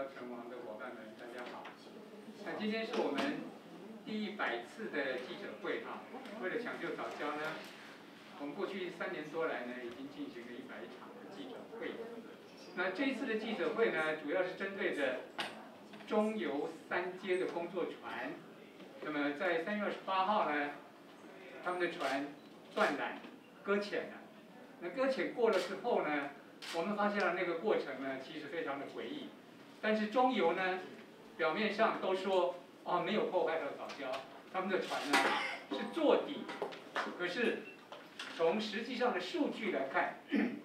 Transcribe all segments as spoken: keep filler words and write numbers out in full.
成王的伙伴们，大家好。那今天是我们第一百次的记者会啊。为了抢救早教呢，我们过去三年多来呢，已经进行了一百场的记者会。那这一次的记者会呢，主要是针对着中油三阶的工作船。那么在三月二十八号呢，他们的船断缆搁浅了。那搁浅过了之后呢，我们发现了那个过程呢，其实非常的诡异。但是中油呢，表面上都说哦没有破坏到早教，他们的船呢是坐底，可是从实际上的数据来看，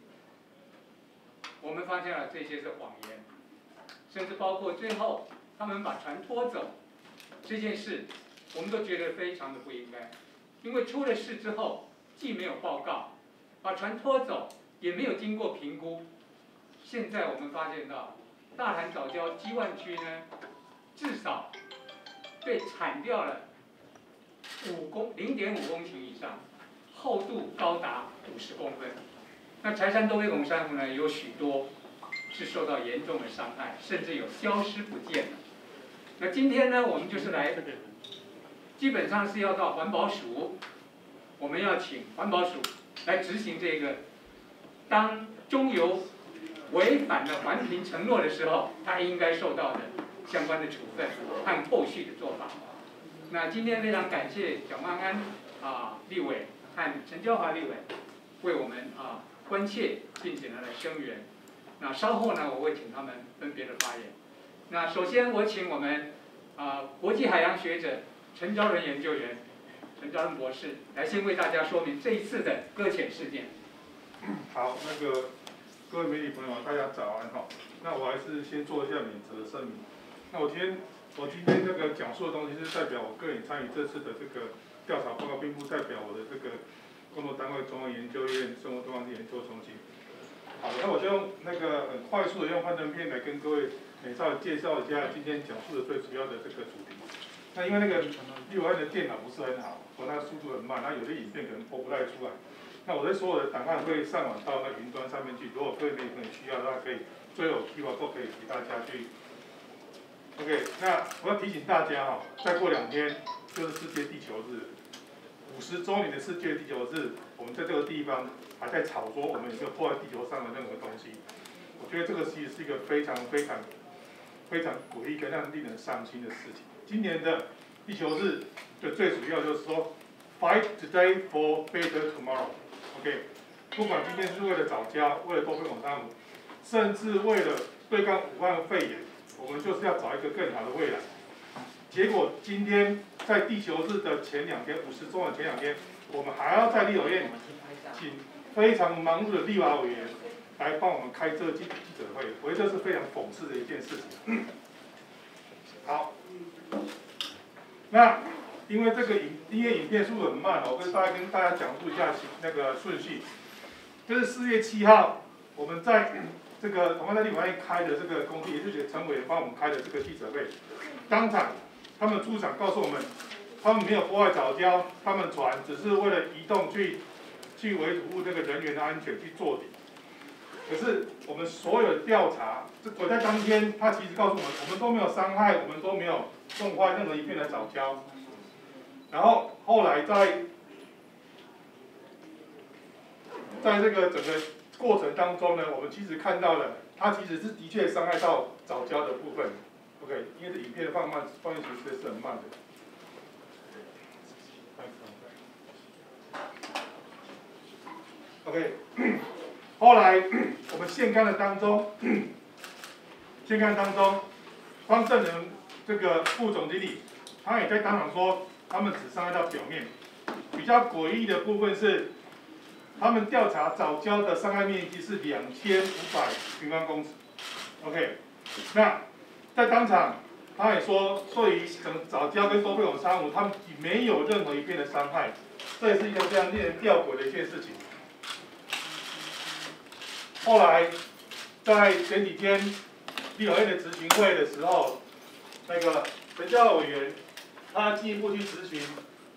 我们发现了这些是谎言，甚至包括最后他们把船拖走这件事，我们都觉得非常的不应该，因为出了事之后既没有报告，把船拖走也没有经过评估。现在我们发现到大潭早教基万区呢，至少被铲掉了五公零点五公顷以上，厚度高达五十公分。那柴山东微拱珊瑚呢，有许多是受到严重的伤害，甚至有消失不见了。那今天呢，我们就是来，基本上是要到环保署，我们要请环保署来执行这个，当中油违反了环评承诺的时候，他应该受到的相关的处分和后续的做法。那今天非常感谢蒋万安啊立委和陈椒华立委为我们啊关切并且呢来声援。那稍后呢，我会请他们分别的发言。那首先我请我们啊国际海洋学者陈昭仁研究员、陈昭仁博士来先为大家说明这一次的搁浅事件。 好，那个各位媒体朋友，大家早安哈。那我还是先做一下免责声明。那我今天我今天这个讲述的东西是代表我个人参与这次的这个调查报告，并不代表我的这个工作单位中央研究院生物多样性研究中心。好，那我就用那个很快速的用幻灯片来跟各位美稍微介绍一下今天讲述的最主要的这个主题。那因为那个立委的电脑不是很好，我那个速度很慢，那有的影片可能播不太出来。那我的所有的档案会上网到那云端上面去，如果各位媒体需要的话，可以最后 Q R code 可以给大家去。OK， 那我要提醒大家哈，再过两天就是世界地球日，五十周年的世界地球日，我们在这个地方还在吵说我们有没有破坏地球上的任何东西。我觉得这个其实是一个非常非常非常诡异跟让令人伤心的事情。今年的地球日的最主要就是说 ，Fight today for better tomorrow。OK， 不管今天是为了早教，为了多飞拱珊瑚，甚至为了对抗武汉肺炎，我们就是要找一个更好的未来。结果今天在地球日的前两天，五十周年前两天，我们还要在立法院请非常忙碌的立法委员来帮我们开这个记记者会，我觉得这是非常讽刺的一件事情。好，那。因为这个影，因为影片速度很慢，我跟大家跟大家讲述一下那个顺序。就是四月七号，我们在这个同安在立法院开的这个工地，也是陈委员帮我们开的这个记者会。当场，他们出场告诉我们，他们没有破坏早教，他们船只是为了移动去去维护这个人员的安全去做底。可是我们所有的调查，这我在当天，他其实告诉我们，我们都没有伤害，我们都没有弄坏任何一片的早教。然后后来在在这个整个过程当中呢，我们其实看到了，它其实是的确伤害到早教的部分。OK， 因为这影片的放慢放映其实是很慢的。OK， 后来我们现刊的当中，现刊当中，方正仁这个副总经理，他也在当场说。他们只伤害到表面，比较诡异的部分是，他们调查早教的伤害面积是两千五百平方公尺。OK， 那在当场他也说，对于整早教跟多飞拱珊瑚，他们没有任何一片的伤害，这也是一个非常令人吊诡的一件事情。后来在前几天立法院的执行会的时候，那个陈椒华委员。他进一步去咨询，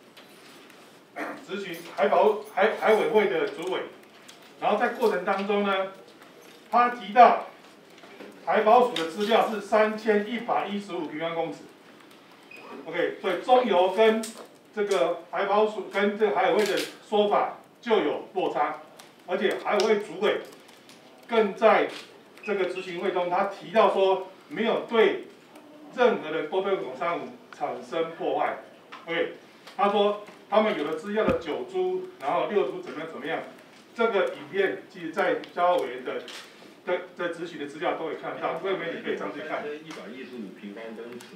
咨询海保海海委会的主委，然后在过程当中呢，他提到海保署的资料是三千一百一十五平方公尺。OK， 所以中油跟这个海保署跟这个海委会的说法就有落差，而且海委会主委更在这个执行会中，他提到说没有对任何的多倍孔珊瑚产生破坏。OK， 他说他们有了资料的九株，然后六株怎么样怎么样，这个影片其实在交委员的的的执行的资料都可以看得到，各位媒体可以上去看。 一百一十五平方公尺。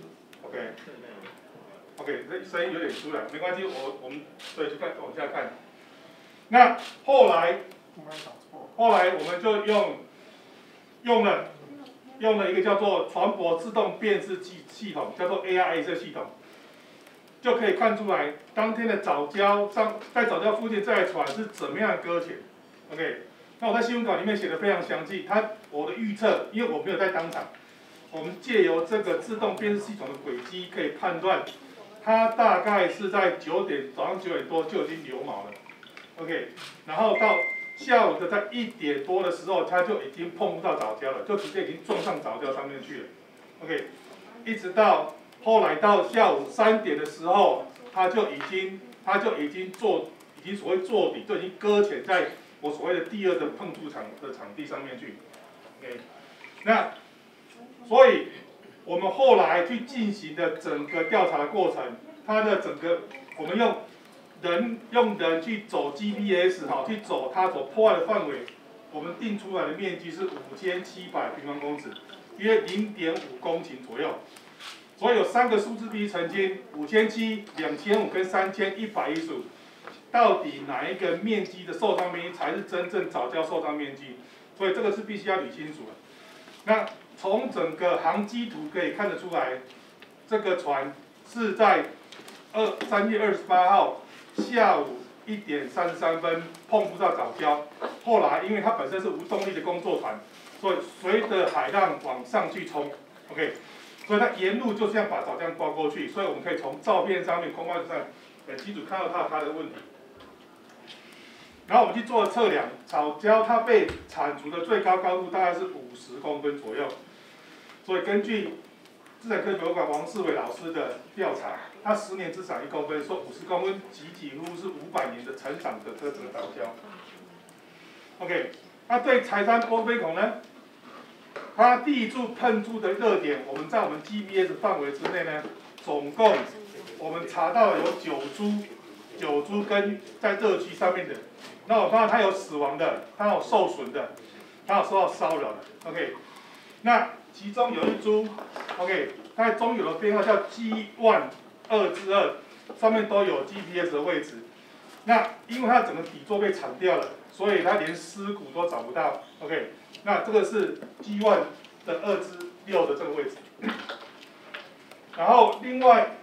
OK。OK， 这声音有点出来，没关系，我我们所以就看往下看。那后来，后来我们就用用了用了一个叫做船舶自动辨识系系统，叫做 A R A 这系统，就可以看出来当天的藻礁上在藻礁附近这台船是怎么样搁浅。OK， 那我在新闻稿里面写的非常详细，它我的预测，因为我没有在当场，我们借由这个自动辨识系统的轨迹可以判断。它大概是在九点早上九点多就已经流锚了 ，OK， 然后到下午的在一点多的时候，它就已经碰不到藻礁了，就直接已经撞上藻礁上面去了 ，OK， 一直到后来到下午三点的时候，它就已经它就已经坐已经所谓坐底，就已经搁浅在我所谓的第二的碰触场的场地上面去 ，OK， 那所以。我们后来去进行的整个调查的过程，它的整个我们用人用人去走 G P S 哈，去走它所破坏的范围，我们定出来的面积是五千七百平方公尺，约零点五公顷左右。所以有三个数字必须澄清：五千七、两千五跟三千一百一十五。到底哪一个面积的受伤面积才是真正藻礁受伤面积？所以这个是必须要捋清楚的。那从整个航机图可以看得出来，这个船是在二三月二十八号下午一点三十三分碰不到藻礁，后来因为它本身是无动力的工作船，所以随着海浪往上去冲 ，OK， 所以它沿路就这样把藻浆刮过去，所以我们可以从照片上面空拍上很清楚看到它它的问题。然后我们去做了测量，藻礁它被铲除的最高高度大概是五十公分左右。所以根据自然科学博物馆王世伟老师的调查，他十年只长一公分，说五十公分几几乎是五百年的成长的这整个藻礁。OK， 那对柴山波菲孔呢？它第一柱喷出的热点，我们在我们 G P S 范围之内呢，总共我们查到了有九株，九株根在热区上面的。那我发现它有死亡的，它有受损的，它有受到骚扰的。OK， 那其中有一株 ，OK， 它中有的编号叫 G one 二至二，上面都有 G P S 的位置。那因为它整个底座被铲掉了，所以它连尸骨都找不到。OK， 那这个是 G one 的二至六的这个位置。然后另外，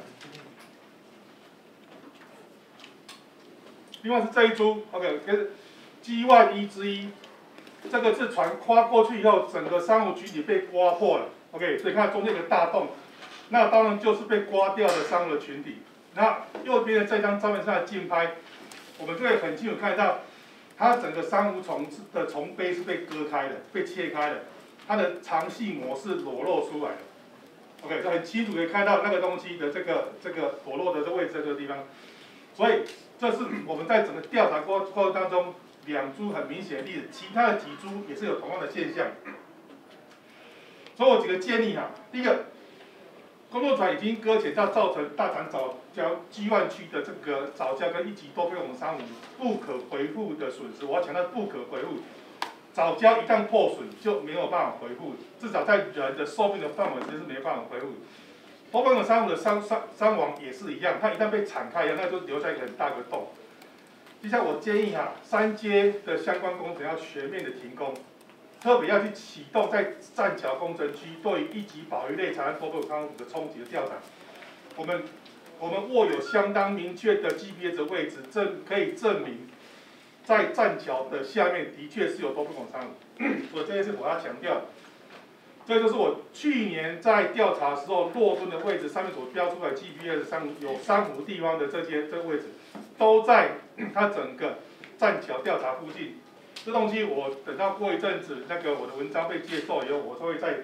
另外是这一株 ，OK， 跟 G one 一之一。这个是船跨过去以后，整个珊瑚群体被刮破了 ，OK， 所以看中间有个大洞，那当然就是被刮掉的珊瑚的群体。那右边的这张照片上的近拍，我们就可以很清楚看到，它整个珊瑚虫的虫杯是被割开的，被切开的，它的肠系膜是裸露出来的 ，OK， 就很清楚可以看到那个东西的这个这个裸露的这位置在这个地方。所以这是我们在整个调查过过程当中。两株很明显的例子，其他的几株也是有同样的现象。所以我几个建议哈，第一个，工作船已经搁浅到造成大潭藻礁基湾区的这个藻礁跟一级多倍孔珊瑚不可回复的损失，我要强调不可回复。藻礁一旦破损就没有办法回复，至少在人的寿命的范围之内是没办法回复。多倍孔珊瑚的伤伤伤亡也是一样，它一旦被铲开，那就留下一个很大的洞。接下来我建议哈，三阶的相关工程要全面的停工，特别要去启动在栈桥工程区对于一级保育类柴山多倍孔珊瑚的冲击的调查。我们我们握有相当明确的 G P S 的位置，证可以证明，在栈桥的下面的确是有多倍孔珊瑚，所以这件事我要强调。这就是我去年在调查时候落墩的位置上面所标出来 G P S 珊瑚有珊瑚地方的这些这个位置，都在它整个栈桥调查附近。这东西我等到过一阵子，那个我的文章被接受以后，我都会再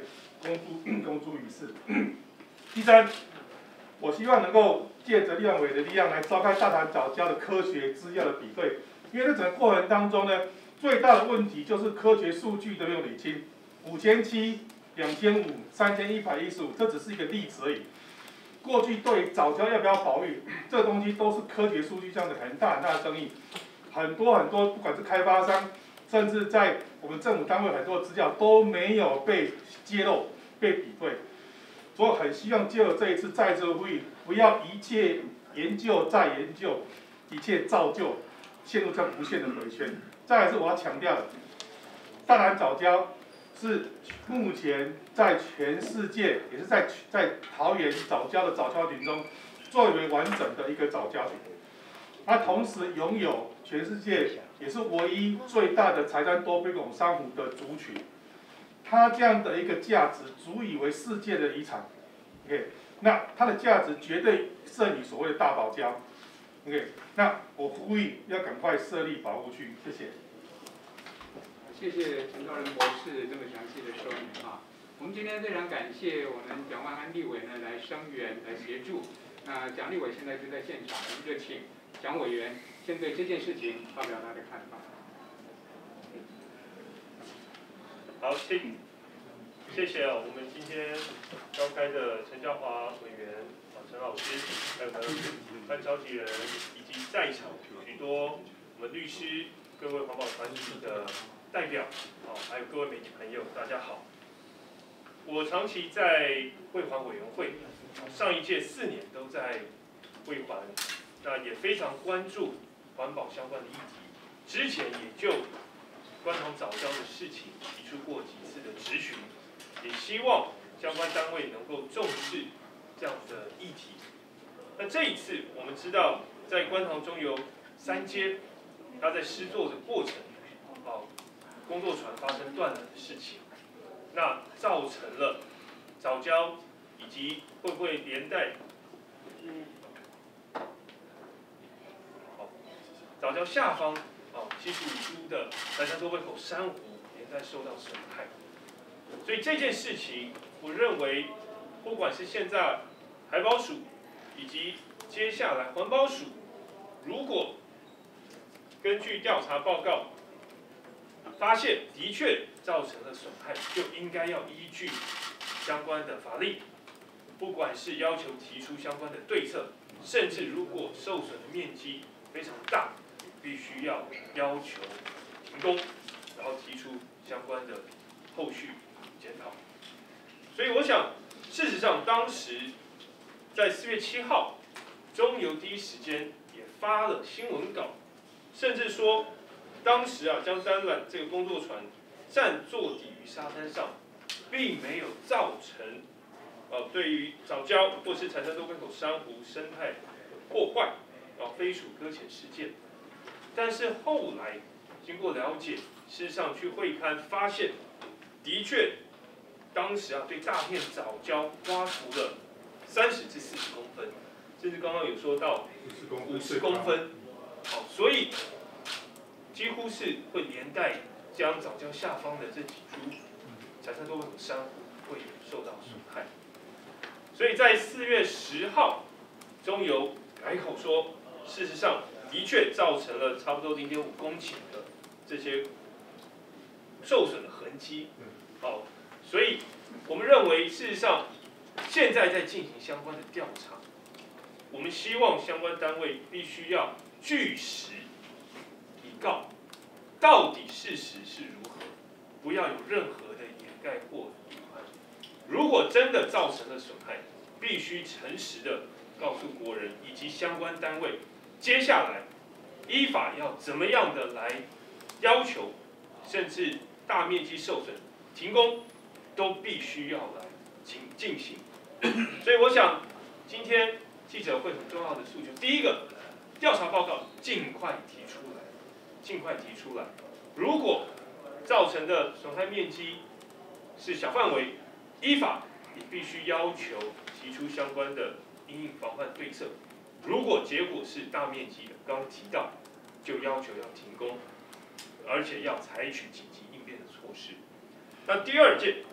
公诸公诸于世。第三，我希望能够借着立法委的力量来召开大潭藻礁的科学资料的比对，因为在整个过程当中呢，最大的问题就是科学数据的没有理清，五千七、两千五、三千一百一十五，这只是一个例子而已。过去对藻礁要不要保育，这个东西都是科学数据上的很大很大的争议，很多很多，不管是开发商，甚至在我们政府单位很多资料都没有被揭露、被比对。所以很希望借由这一次再次会议，不要一切研究再研究，一切造就陷入这无限的回圈。再来是我要强调的，大潭藻礁是目前在全世界，也是在在桃园藻礁的藻礁群中最为完整的一个藻礁群。它同时拥有全世界也是唯一最大的柴山多杯拱珊瑚的族群。它这样的一个价值足以为世界的遗产 ，OK， 那它的价值绝对胜于所谓的大堡礁 ，OK， 那我呼吁要赶快设立保护区，谢谢。 谢谢陈高仁博士这么详细的说明啊。我们今天非常感谢我们蒋万安立委呢来声援来协助。那蒋立委现在就在现场，我们就请蒋委员先对这件事情发表他的看法。 好，谢谢谢啊，我们今天召开的陈嘉华委员、啊陈老师，还有呢范召集人，以及在场许多我们律师、各位环保团体的代表，啊，还有各位媒体朋友，大家好。我长期在卫环委员会，上一届四年都在卫环，那也非常关注环保相关的议题，之前也就观塘藻礁的事情提出过几次的质询，也希望相关单位能够重视这样的议题。那这一次，我们知道在观塘中油三阶，它在施作的过程，哦，工作船发生断缆的事情，那造成了藻礁以及会不会连带，好，藻礁下方。哦，七十五株的柴山多杯口珊瑚连带受到损害，所以这件事情，我认为，不管是现在海保署，以及接下来环保署，如果根据调查报告发现的确造成了损害，就应该要依据相关的法令，不管是要求提出相关的对策，甚至如果受损的面积非常大。必须要要求停工，然后提出相关的后续检讨。所以我想，事实上当时在四月七号，中油第一时间也发了新闻稿，甚至说，当时啊将单缆这个工作船暂坐抵于沙滩上，并没有造成呃对于藻礁或是柴山多杯口珊瑚生态破坏，啊飞鼠搁浅事件。但是后来经过了解，事实上去会勘发现，的确，当时啊对大片藻礁刮除了三十至四十公分，甚至刚刚有说到五十公分，好，所以几乎是会连带将藻礁下方的这几株柴山多杯口珊瑚会受到损害。所以在四月十号，中油改口说，事实上。的确造成了差不多零点五公顷的这些受损的痕迹，好，所以我们认为事实上现在在进行相关的调查，我们希望相关单位必须要据实以告，到底事实是如何，不要有任何的掩盖或隐瞒。如果真的造成了损害，必须诚实的告诉国人以及相关单位。接下来，依法要怎么样的来要求，甚至大面积受损、停工，都必须要来进进行。所以我想，今天记者会很重要的诉求，第一个，调查报告尽快提出来，尽快提出来。如果造成的损害面积是小范围，依法你必须要求提出相关的因应防范对策。如果结果是大面积的，刚刚提到，就要求要停工，而且要采取紧急应变的措施。那第二件，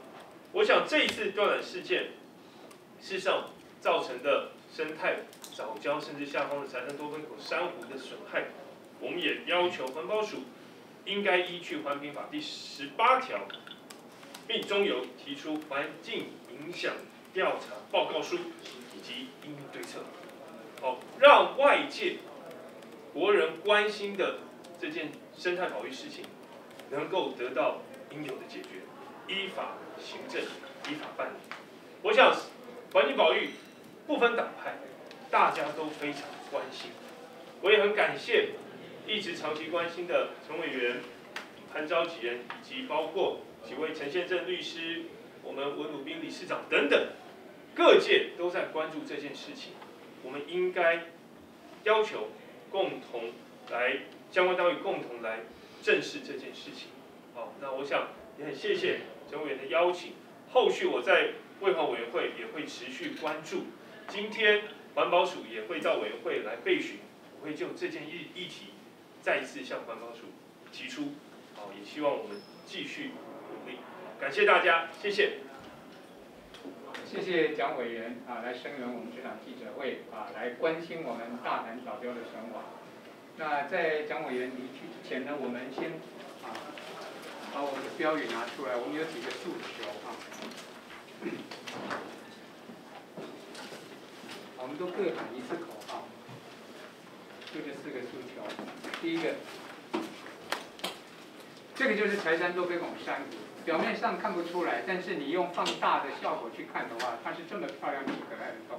我想这一次断缆事件，事实上造成的生态、藻礁甚至下方的柴山多芬口珊瑚的损害，我们也要求环保署应该依据环评法第十八条，并中油提出环境影响调查报告书以及应用对策，好，让外界国人关心的这件生态保育事情能够得到应有的解决，依法行政，依法办理。我想环境保育不分党派，大家都非常关心。我也很感谢一直长期关心的陈委员、潘召集人，以及包括几位陈宪政律师、我们文鲁彬理事长等等，各界都在关注这件事情。我们应该要求共同来相关单位共同来正视这件事情。好，那我想也很谢谢陈委员的邀请，后续我在卫环委员会也会持续关注。今天环保署也会到委员会来备询，我会就这件议议题再一次向环保署提出。好，也希望我们继续努力。感谢大家，谢谢。 谢谢蒋委员啊，来声援我们这场记者会啊，来关心我们大潭藻礁的损亡。那在蒋委员离去之前呢，我们先啊把我们的标语拿出来，我们有几个诉求啊。我们都各喊一次口号，就这四个诉求。第一个，这个就是柴山多杯拱珊瑚。表面上看不出来，但是你用放大的效果去看的话，它是这么漂亮、这么可爱的动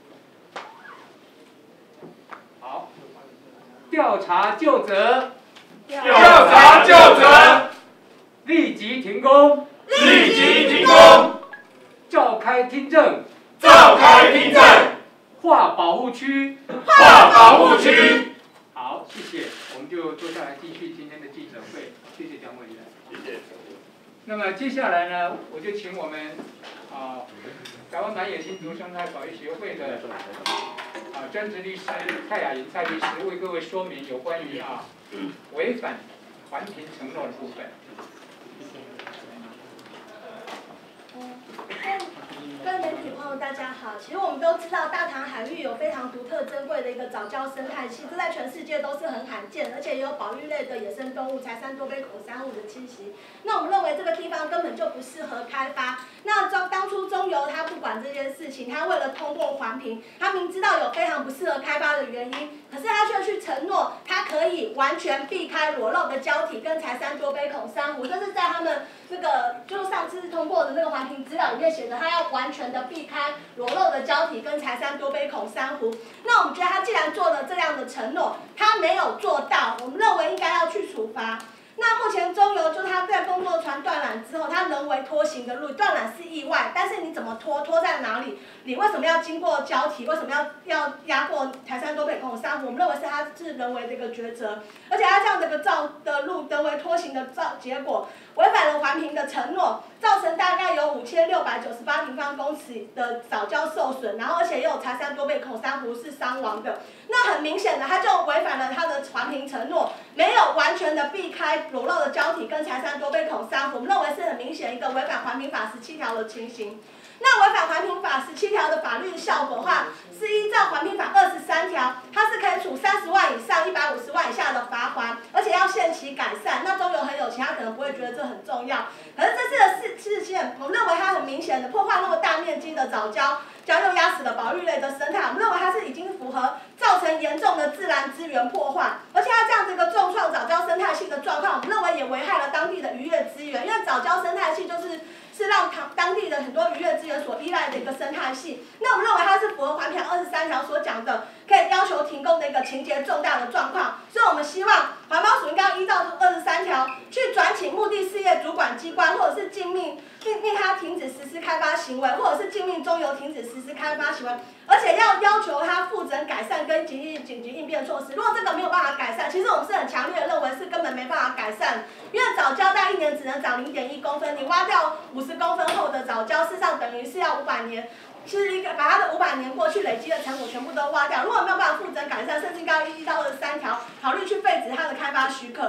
物。好，调查究责， 调查究责， 立即停工， 立即停工， 召开听证， 召开听证， 划保护区， 划保护区。 好，谢谢，我们就坐下来继续今天的记者会。谢谢蒋委员。 谢谢。 那么接下来呢，我就请我们啊、呃、台湾南野新竹生态保育协会的啊专职律师蔡雅莹蔡律师为各位说明有关于啊违反环评承诺的部分。 各位媒体朋友，大家好。其实我们都知道，大潭海域有非常独特、珍贵的一个藻礁生态系，这在全世界都是很罕见，而且也有保育类的野生动物柴山多杯孔珊瑚的栖息。那我们认为这个地方根本就不适合开发。那中当初中油他不管这件事情，他为了通过环评，他明知道有非常不适合开发的原因，可是他却去承诺，他可以完全避开裸露的礁体跟柴山多杯孔珊瑚，这是在他们那个就是上次通过的那个环评资料里面写的，他要完全的避开裸露的礁体跟柴山多杯孔珊瑚。那我们觉得他既然做了这样的承诺，他没有做到，我们认为应该要去处罚。那目前中油就他在工作船断缆之后，他人为拖行的路断缆是意外，但是你怎么拖，拖在哪里？你为什么要经过礁体？为什么要要压过柴山多杯孔珊瑚？我们认为是他是人为的一个抉择，而且他这样的一个造的路人为拖行的造结果，违反了环评的承诺，造成大概有五千六百九十八平方公尺的藻礁受损，然后而且也有柴山多杯孔珊瑚是伤亡的。那很明显的，他就违反了他的环评承诺，没有完全的避开裸露的礁体跟柴山多杯孔珊瑚，我们认为是很明显一个违反环评法十七条的情形。那违反环评法十七条的法律效果的话，是依照环评法二十三条，它是可以处三十万以上一百五十万以下的罚款，而且要限期改善。那中油很有钱，他可能不会觉得这很重要，可是这次的事事件，我们认为它很明显的破坏那么大面积的藻礁，将又压死了保育类的生态，我们认为它是已经符合造成严重的自然资源破坏，而且它这样子一个重创藻礁生态系的状况，我们认为也危害了当地的渔业资源，因为藻礁生态系就是是让当当地的很多渔业资源所依赖的一个生态系。那我们认为它是符合环评二十三条所讲的，可以要求停工的一个情节重大的状况，所以我们希望环保署应该要依照二十三条去转请目的事业主管机关，或者是禁命命令他停止实施开发行为，或者是禁命中油停止实施开发行为，而且要要求他负责改善跟紧急紧急应变措施。如果这个没有办法改善，其实我们是很强烈的认为是根本没办法改善，因为藻礁在一年只能长零点一公分，你挖掉五十公分厚的藻礁，事实上等于是要五百年。是一个把它的五百年过去累积的成果全部都挖掉，如果没有办法负责改善，甚至应该依照二十三条考虑去废止它的开发许可。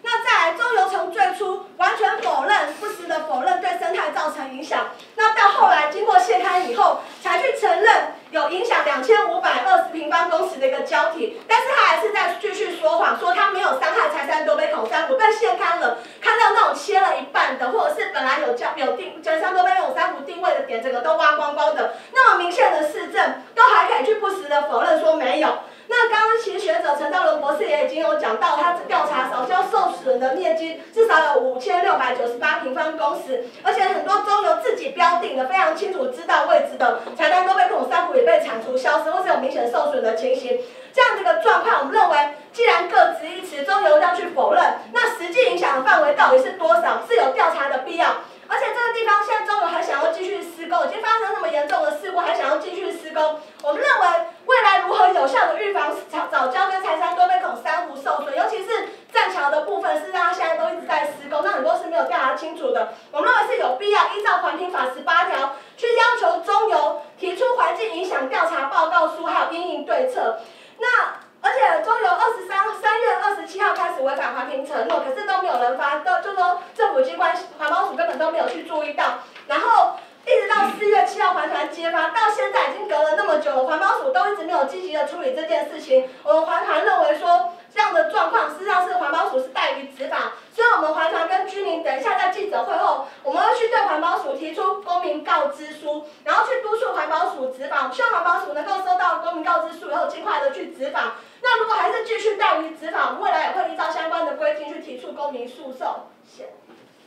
那再来，中油从最初完全否认，不时的否认对生态造成影响，那到后来经过卸勘以后，才去承认有影响两千五百二十平方公尺的一个礁体，但是他还是在继续说谎，说他没有伤害柴山多杯孔珊瑚，被卸勘了，看到那种切了一半的，或者是本来有礁有定柴山多杯孔珊瑚定位的点，整个都挖光光的，那么明显的市政，都还可以去不时的否认说没有。那刚刚其实学者陈道伦博士也已经有讲到，他调查藻礁受损的面积至少有五千六百九十八平方公尺，而且很多中油自己标定的非常清楚知道位置的柴山多杯孔珊瑚也被铲除消失，或是有明显受损的情形。这样的一个状况，我们认为既然各执一词，中油要去否认，那实际影响的范围到底是多少，是有调查的必要。而且这个地方现在中油还想要继续施工，已经发生那么严重的事故，还想要继续施工。我们认为未来如何有效的预防藻礁跟柴山多杯孔珊瑚受损，尤其是栈桥的部分，是让它现在都一直在施工，那很多是没有调查清楚的。我们认为是有必要依照环评法十八条去要求中油提出环境影响调查报告书，还有因应对策。那而且中油二十三三月二十七号开始违反环评承诺，可是都没有人发，都就说政府机关环保署根本都没有去注意到，然后一直到四月七号环团揭发，到现在已经隔了那么久了，环保署都一直没有积极的处理这件事情。我们环团认为说这样的状况，事实上是环保署是怠于执法，所以我们环团跟居民等一下在记者会后，我们会去对环保署提出公民告知书，然后去督促环保署执法，希望环保署能够收到公民告知书以后，尽快的去执法。那如果还是继续怠于执法，我们未来也会依照相关的规定去提出公民诉讼。谢谢。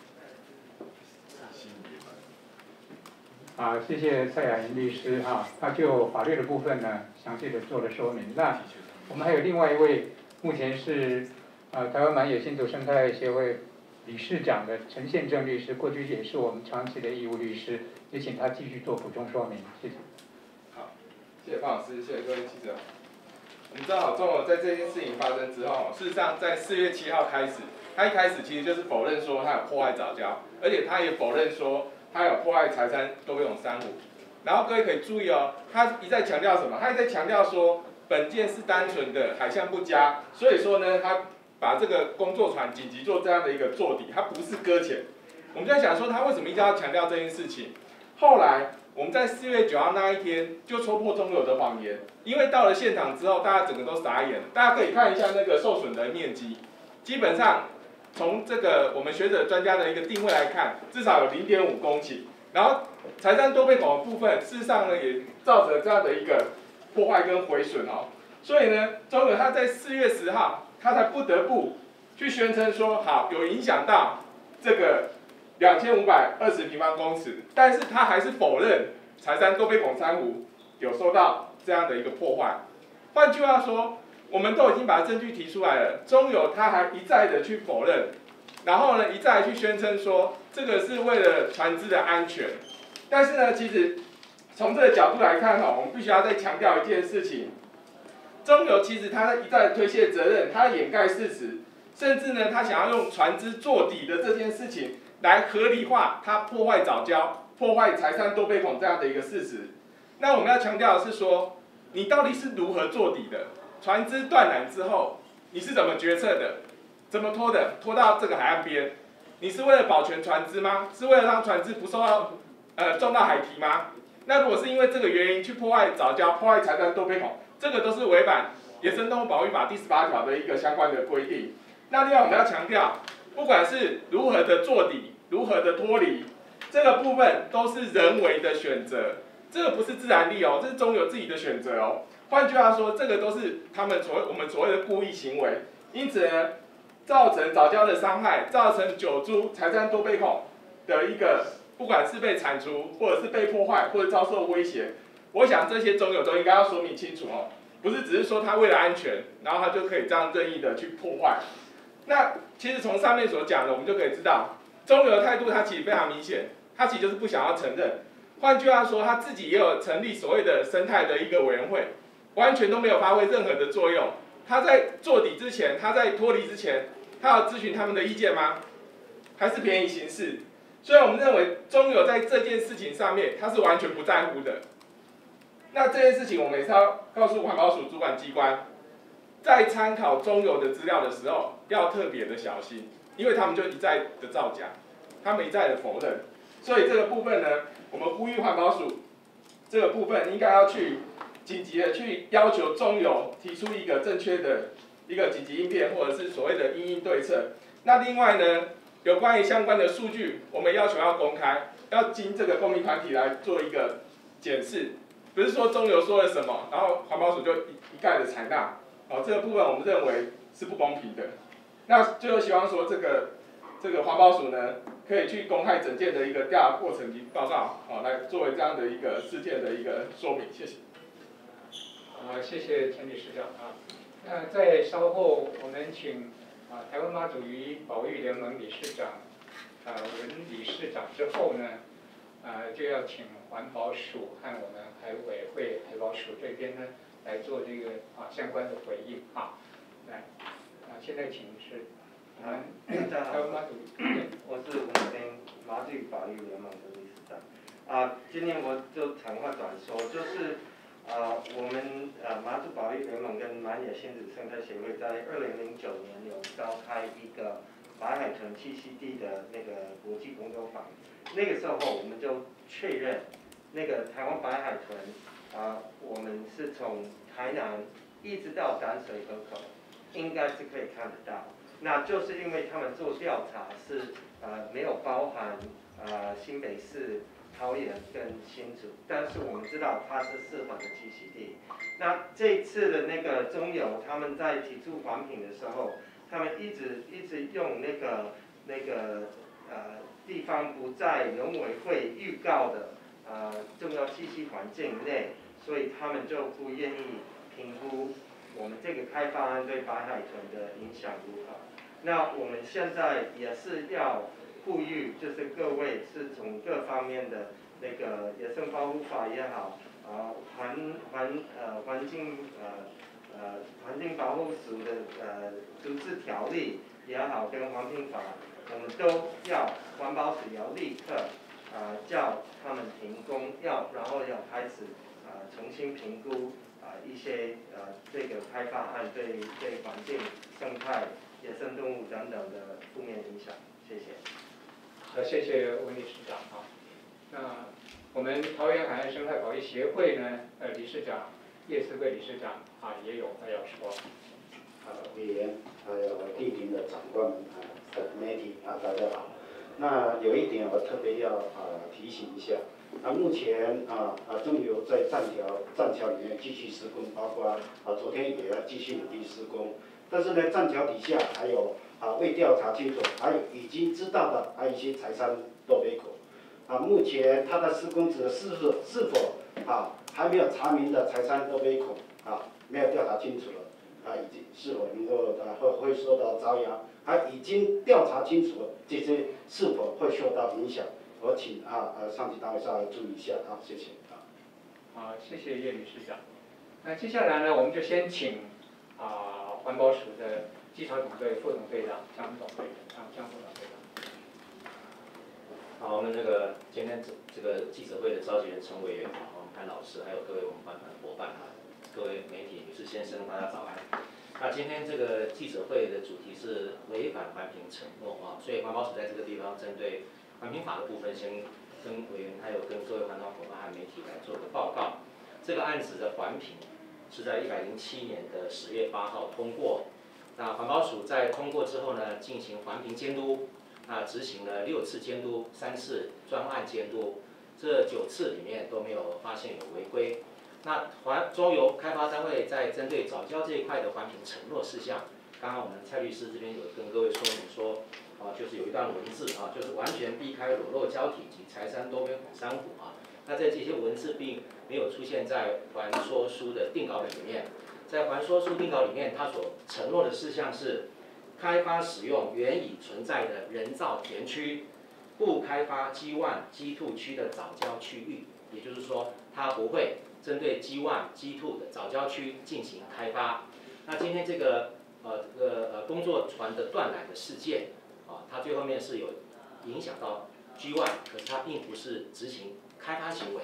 好，谢谢蔡雅莹律师哈，他就法律的部分呢，详细的做了说明。那我们还有另外一位，目前是呃台湾满野新竹生态协会理事长的陈宪正律师，过去也是我们长期的义务律师，也请他继续做补充说明，谢谢。 好，谢谢方老师，谢谢各位记者。我们知道，中油在这件事情发生之后，事实上在四月七号开始，他一开始其实就是否认说他有破坏藻礁，而且他也否认说他有破坏柴山多杯孔珊瑚。然后各位可以注意哦，他一再强调什么？他一再强调说本件是单纯的海象不佳，所以说呢，他把这个工作船紧急做这样的一个坐底，他不是搁浅。我们在想说他为什么一定要强调这件事情？后来我们在四月九号那一天就戳破中油的谎言，因为到了现场之后，大家整个都傻眼了。大家可以看一下那个受损的面积，基本上从这个我们学者专家的一个定位来看，至少有零点五公顷。然后柴山多杯孔的部分，事实上呢也造成这样的一个破坏跟毁损哦。所以呢，中油他在四月十号，他才不得不去宣称说，好有影响到这个两千五百二十平方公尺，但是他还是否认柴山多杯孔珊瑚有受到这样的一个破坏。换句话说，我们都已经把证据提出来了，中油他还一再的去否认，然后呢一再去宣称说这个是为了船只的安全。但是呢，其实从这个角度来看哈，我们必须要再强调一件事情，中油其实他一再推卸责任，他掩盖事实，甚至呢他想要用船只坐底的这件事情来合理化他破坏藻礁、破坏柴山多杯孔这样的一个事实。那我们要强调的是说，你到底是如何坐底的？船只断缆之后，你是怎么决策的？怎么拖的？拖到这个海岸边？你是为了保全船只吗？是为了让船只不受到呃撞到海堤吗？那如果是因为这个原因去破坏藻礁、破坏柴山多杯孔，这个都是违反《野生动物保育法》第十八条的一个相关的规定。那另外我们要强调，不管是如何的坐底，如何的脱离，这个部分都是人为的选择，这个不是自然力哦，这是中油自己的选择哦。换句话说，这个都是他们所谓我们所谓的故意行为，因此呢，造成藻礁的伤害，造成九株柴山多杯孔的一个不管是被铲除，或者是被破坏，或者遭受威胁，我想这些中油都应该要说明清楚哦，不是只是说他为了安全，然后他就可以这样任意的去破坏。那其实从上面所讲的，我们就可以知道，中油的态度它其实非常明显，它其实就是不想要承认。换句话说，他自己也有成立所谓的生态的一个委员会，完全都没有发挥任何的作用。他在做底之前，他在脱离之前，他要咨询他们的意见吗？还是便宜行事？所以我们认为中油在这件事情上面，他是完全不在乎的。那这件事情我们也是要告诉环保署主管机关， 在参考中油的资料的时候，要特别的小心，因为他们就一再的造假，他们一再的否认，所以这个部分呢，我们呼吁环保署这个部分应该要去紧急的去要求中油提出一个正确的一个紧急应变，或者是所谓的因应对策。那另外呢，有关于相关的数据，我们要求要公开，要经这个公民团体来做一个检视，不是说中油说了什么，然后环保署就一一概的采纳。哦，这个部分我们认为是不公平的。那最后希望说这个这个环保署呢，可以去公开整件的一个调查过程及报告，哦，来作为这样的一个事件的一个说明。谢谢。 好，谢谢陈理事长啊。那在稍后我们请啊台湾妈祖鱼保育联盟理事长啊文理事长之后呢，啊就要请环保署和我们海委会海保署这边呢来做这个啊相关的回应啊。来，啊现在请是我们台湾妈祖， 我是我们麻醉保育联盟的理事长。啊，今天我就长话短说，就是啊，我们呃麻祖保育联盟跟满野亲子生态协会在二零零九年有召开一个白海豚栖息地的那个国际工作坊，那个时候我们就确认，那个台湾白海豚啊，我们是从台南一直到淡水河口，应该是可以看得到。那就是因为他们做调查是呃没有包含呃新北市、桃园跟新竹，但是我们知道它是适合的栖息地。那这一次的那个中油他们在提出环评的时候，他们一直一直用那个那个呃地方不在农委会预告的呃重要栖息环境内，所以他们就不愿意评估我们这个开发案对白海豚的影响如何。那我们现在也是要呼吁，就是各位是从各方面的那个野生保护法也好，啊环环呃环境呃呃环境保护署的呃组织条例也好，跟环评法，我们都要环保署要立刻啊、呃、叫他们停工，要然后要开始啊、呃、重新评估啊、呃、一些呃这个开发案对对环境生态。野生动物等等的负面影响，谢谢。 好，谢谢温理事长啊。那我们桃园海岸生态保育协会呢，呃，理事长叶思贵理事长啊，也有话要说。 啊，委员还有莅临的长官们啊，媒体啊，大家好。那有一点我特别要啊提醒一下，啊，目前啊啊中油在栈桥栈桥里面继续施工，包括啊昨天也要继续努力施工。但是呢，栈桥底下还有啊未调查清楚，还有已经知道的，还有一些柴山落杯口。啊，目前它的施工者是否是否啊还没有查明的柴山落杯口啊没有调查清楚了，啊已经是否能够啊会会受到遭殃，还已经调查清楚了，这些是否会受到影响？我请啊呃上级单位稍微注意一下啊，谢谢啊。 好，谢谢叶理事长。那接下来呢，我们就先请啊。环保署的稽查总队副总队长江总队长，江副总队长。 好，我们这个今天这这个记者会的召集人陈委员，我们潘老师，还有各位我们班团的伙伴啊，各位媒体女士先生，大家早安。那今天这个记者会的主题是违反环评承诺啊，所以环保署在这个地方针对环评法的部分，先跟委员还有跟各位环保伙伴和媒体来做个报告。这个案子的环评是在一百零七年的十月八号通过。那环保署在通过之后呢，进行环评监督，那执行了六次监督，三次专案监督，这九次里面都没有发现有违规。那环中油开发单位在针对藻礁这一块的环评承诺事项，刚刚我们蔡律师这边有跟各位说明说，啊，就是有一段文字啊，就是完全避开裸露礁体及柴山多边孔珊瑚啊。那在这些文字并没有出现在环说书的定稿本里面，在环说书定稿里面，它所承诺的事项是开发使用原已存在的人造田区，不开发基湾、基兔区的藻礁区域，也就是说，它不会针对基湾、基兔的藻礁区进行开发。那今天这个呃这个呃工作船的断缆的事件啊，它最后面是有影响到基湾，可是它并不是执行开发行为，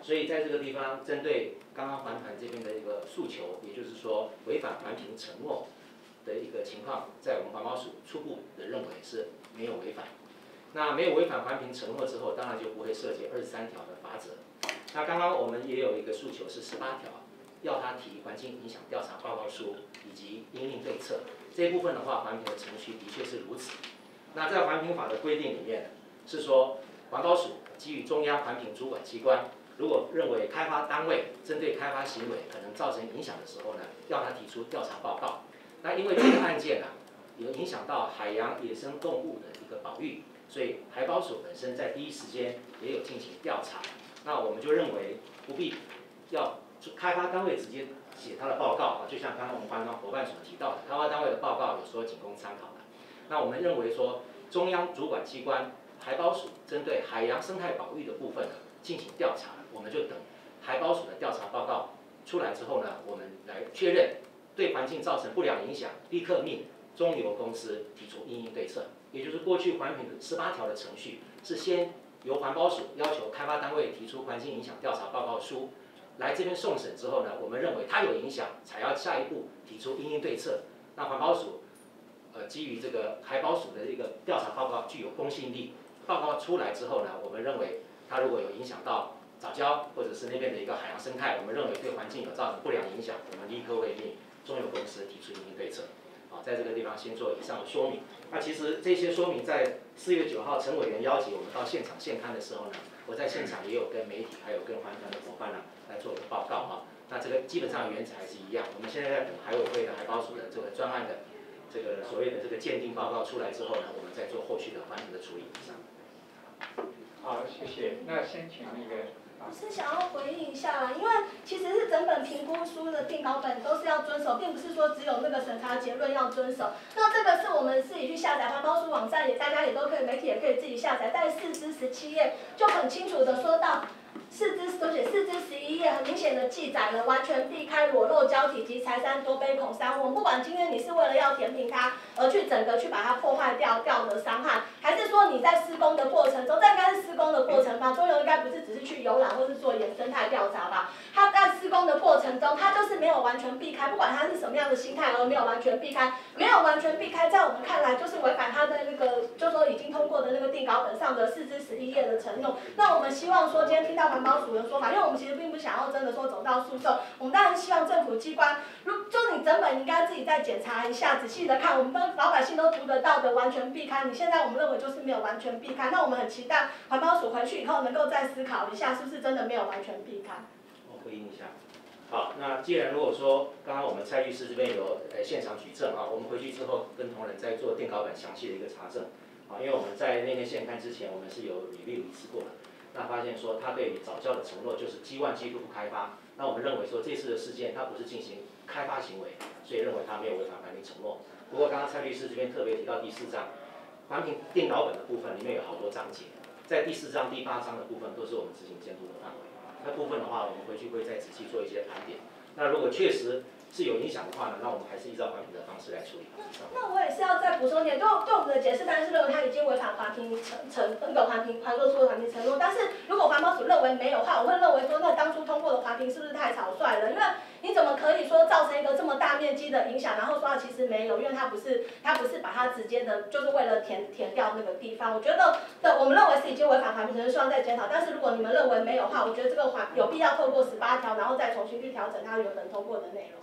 所以在这个地方，针对刚刚环团这边的一个诉求，也就是说违反环评承诺的一个情况，在我们环保署初步的认为是没有违反。那没有违反环评承诺之后，当然就不会涉及二十三条的罚则。那刚刚我们也有一个诉求是十八条，要他提环境影响调查报告书以及因应对策。这一部分的话，环评的程序的确是如此。那在环评法的规定里面是说，环保署基于中央环评主管机关，如果认为开发单位针对开发行为可能造成影响的时候呢，要他提出调查报告。那因为这个案件啊，有影响到海洋野生动物的一个保育，所以海保署本身在第一时间也有进行调查。那我们就认为不必要开发单位直接写他的报告啊，就像刚刚我们环保伙伴所提到的，开发单位的报告有时候仅供参考的。那我们认为说，中央主管机关海保署针对海洋生态保育的部分呢进行调查，我们就等海保署的调查报告出来之后呢，我们来确认对环境造成不良影响，立刻命中油公司提出因应对策。也就是过去环评的十八条的程序是先由环保署要求开发单位提出环境影响调查报告书，来这边送审之后呢，我们认为它有影响，才要下一步提出因应对策。那环保署呃基于这个海保署的一个调查报告具有公信力，报告出来之后呢，我们认为它如果有影响到藻礁或者是那边的一个海洋生态，我们认为对环境有造成不良影响，我们立刻会命中油公司提出因应对策。好，在这个地方先做以上的说明。那其实这些说明在四月九号陈委员邀请我们到现场现勘的时候呢，我在现场也有跟媒体还有跟环团的伙伴呢来做一个报告啊。那这个基本上原则还是一样，我们现在在等海委会的海保署的这个专案的这个所谓的这个鉴定报告出来之后呢，我们再做后续的环评的处理。以上。 好，谢谢。那先请那个。 我是想要回应一下啦，因为其实是整本评估书的定稿本都是要遵守，并不是说只有那个审查结论要遵守。那这个是我们自己去下载环保署网站，也大家也都可以，媒体也可以自己下载，在四至十七页就很清楚的说到。四至都写四至十一页，很明显的记载了完全避开裸露胶体及柴山多杯孔珊瑚。不管今天你是为了要填平它，而去整个去把它破坏掉掉的伤害，还是说你在施工的过程中，这应该是施工的过程吧？中油应该不是只是去游览或是做野生态调查吧？它在施工的过程中，它就是没有完全避开，不管它是什么样的心态，而没有完全避开，没有完全避开，在我们看来就是违反它的那个，就说已经通过的那个定稿本上的四至十一页的承诺。那我们希望说，今天听到环保署的说法，因为我们其实并不想要真的说走到诉讼，我们当然希望政府机关，如就你整本应该自己再检查一下，仔细的看，我们的老百姓都读得到的完全避开。你现在我们认为就是没有完全避开，那我们很期待环保署回去以后能够再思考一下，是不是真的没有完全避开。 我回应一下。好，那既然如果说刚刚我们蔡律师这边有呃现场举证啊，我们回去之后跟同仁再做定稿本详细的一个查证啊，因为我们在那天现勘之前，我们是有review一次过的。那发现说他对藻礁的承诺就是基万几乎不开发，那我们认为说这次的事件他不是进行开发行为，所以认为他没有违反环评承诺。不过刚刚蔡律师这边特别提到第四章环评定稿本的部分里面有好多章节，在第四章、第八章的部分都是我们执行监督的范围。那部分的话，我们回去会再仔细做一些盘点。那如果确实是有影响的话呢，那我们还是依照环评的方式来处理。 那我也是要再补充一点，对对我们的解释当然是认为他已经违反环评承承那个环评环作出的环评承诺，但是如果环保署认为没有的话，我会认为说那当初通过的环评是不是太草率了？因为你怎么可以说造成一个这么大面积的影响，然后说它其实没有，因为它不是它不是把它直接的，就是为了填填掉那个地方。我觉得的我们认为是已经违反环评承诺，希望再检讨。但是如果你们认为没有的话，我觉得这个环有必要透过十八条，然后再重新去调整它原本通过的内容。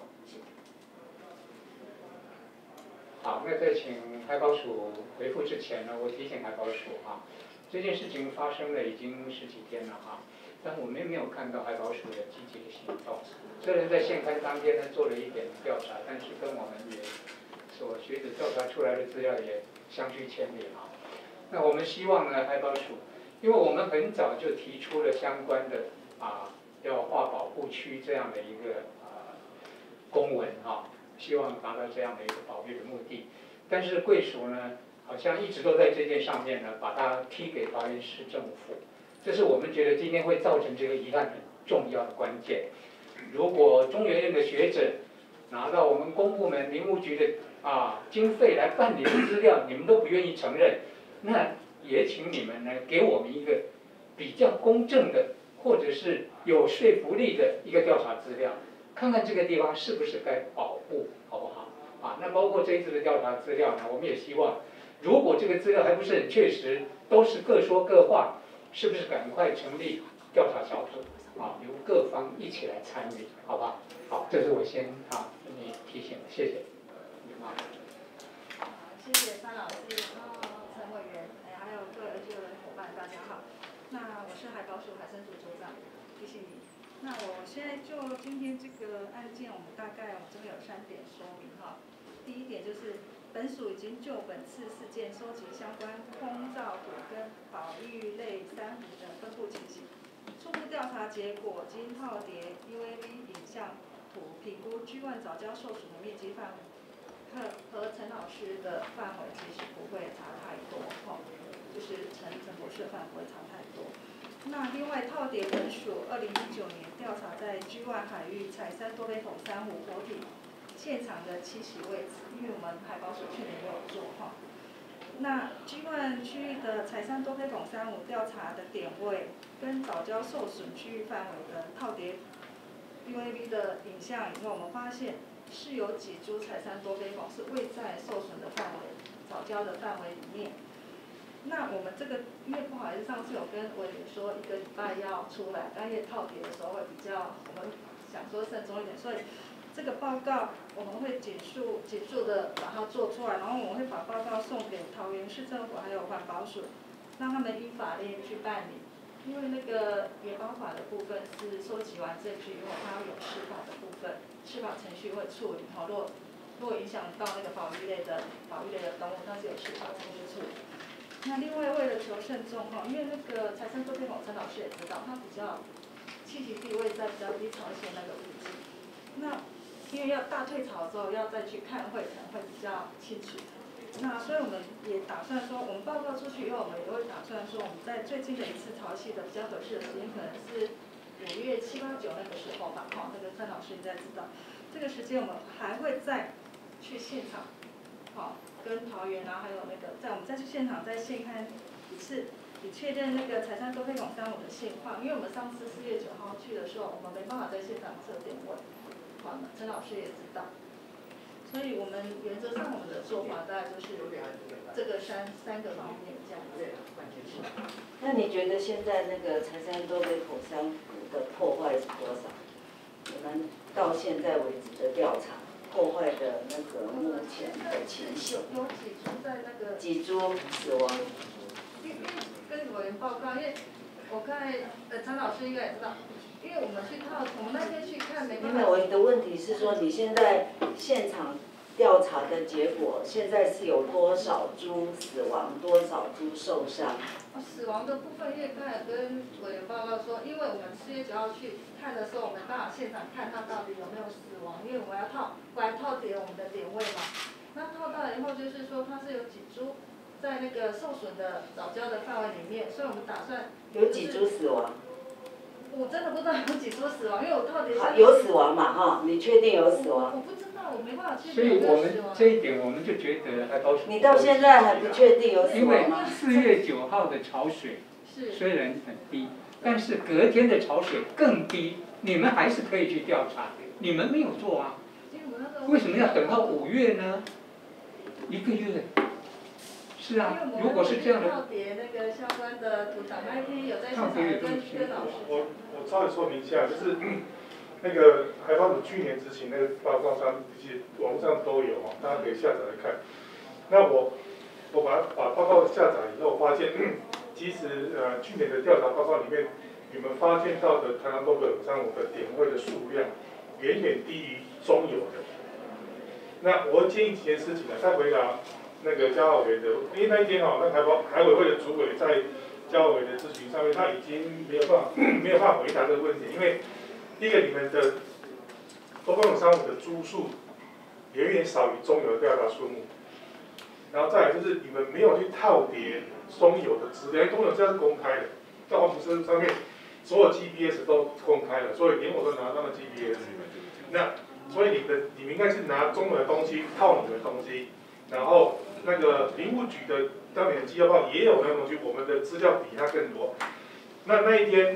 好，那在请海保署回复之前呢，我提醒海保署哈，这件事情发生了已经十几天了哈，但我们没有看到海保署的积极的行动。虽然在现勘当天呢做了一点调查，但是跟我们也所学者调查出来的资料也相距千里哈。那我们希望呢，海保署，因为我们很早就提出了相关的啊要划保护区这样的一个啊公文哈。希望达到这样的一个保育的目的，但是贵署呢，好像一直都在这件上面呢，把它踢给桃园市政府，这是我们觉得今天会造成这个遗憾很重要的关键。如果中研院的学者拿到我们公部门林务局的啊经费来办理的资料，你们都不愿意承认，那也请你们呢给我们一个比较公正的或者是有说服力的一个调查资料，看看这个地方是不是该保护，好不好？啊，那包括这一次的调查资料呢，我们也希望，如果这个资料还不是很确实，都是各说各话，是不是赶快成立调查小组啊，由各方一起来参与，好吧？好，这是我先啊跟你提醒的，谢谢。 好，谢谢范老师，然后陈委员，哎，还有各位 N G O 的伙伴，大家好。那我是海保署海生组组长，谢谢你。那我现在就今天这个案件，我们大概我这边有三点说明哈。第一点就是，本署已经就本次事件收集相关空照虎跟保育类珊瑚的分布情形，初步调查结果经套叠 U A V 影像图评估 G 一 藻礁受损的面积范围，和和陈老师的范围其实不会差太多哈，就是陈陈博士的范围不会差太多。那另外套叠本署二零一九年调查在 G 一 海域采珊多杯孔珊瑚活体现场的栖息位置，因为我们海保署去年也有做哈。那 G 一 区域的采珊多杯孔珊瑚调查的点位，跟藻礁受损区域范围的套叠 U A V 的影像以后，我们发现是有几株采珊多杯孔是位在受损的范围，藻礁的范围里面。那我们这个，因为不好意思，上次有跟委员说一个礼拜要出来，但因为套叠的时候会比较，我们想说慎重一点，所以这个报告我们会紧速紧速的把它做出来，然后我们会把报告送给桃园市政府还有环保署，让他们依法令去办理。因为那个野保法的部分是收集完证据以后，它有司法的部分，司法程序会处理。好，如果如果影响到那个保育类的保育类的动物，它是有司法程序处理。那另外为了求慎重哈，因为那个采珊多杯孔陈老师也知道，它比较栖息地位在比较低潮线那个位置。那因为要大退潮之后要再去看会可能会比较清楚。那所以我们也打算说，我们报告出去以后，我们也会打算说，我们在最近的一次潮汐的比较合适的时间，可能是五月七八九那个时候吧，哈，那个郑老师应该知道。这个时间我们还会再去现场，好，跟桃园啊，还有那个，在我们再去现场再现看一次，以确认那个采珊多杯孔珊瑚的现况。因为我们上次四月九号去的时候，我们没办法在现场测点位，好，陈老师也知道。所以我们原则上我们的做法大概就是这个三三个方面这样子。 那你觉得现在那个采珊多杯孔珊瑚的破坏是多少？你们到现在为止的调查破坏的那个目前的情形？ 有有几株在那个。 几株死亡？ 因为跟委员报告，因为我刚才呃张老师应该也知道。因为我们去套，我们那天去看没办法。 因为我的问题是说，你现在现场调查的结果，现在是有多少猪死亡，多少猪受伤？ 死亡的部分，因为刚才跟委员报告说，因为我们四月九号去看的时候，我们刚好现场看它到底有没有死亡，因为我们要套，我来套叠我们的点位嘛。那套到了以后，就是说它是有几株在那个受损的藻礁的范围里面，所以我们打算。 有几株死亡？ 我真的不知道有几株死亡，因为我到底是。有死亡嘛？哈，你确定有死亡？ 我不知道，我没办法确定。 所以我们这一点，我们就觉得还保守。 你到现在还不确定有死亡吗？ 因为四月九号的潮水虽然很低，但是隔天的潮水更低，你们还是可以去调查，你们没有做啊？为什么要等到五月呢？一个月。是啊，如果是这样的。 套叠那个相关的图档，那一天有在现场跟跟老师。 我我稍微说明一下，就是、嗯、那个海保署去年执行那个报告上，其实网络上都有哦，大家可以下载来看。那我我把把报告下载以后，发现、嗯、其实呃去年的调查报告里面，你们发现到的台湾多个珊瑚的点位的数量，远远低于中游的。那我建议几件事情呢，再回答。那个交委会的，因为那一天哈、哦，那海保海委会的主委在交委的咨询上面，他已经没有办法没有办法回答这个问题，因为第一个你们的多杯孔珊瑚的株数远远少于中游的调查数目，然后再来就是你们没有去套叠中游的资料，因为中游资料是公开的，在环保署上面所有 G P S 都公开了，所以连我都拿到了 G P S， 那所以你们你们应该是拿中游的东西套你们的东西，然后。那个林务局的当年的机要报也有那个东西，我们的资料比它更多。那那一天，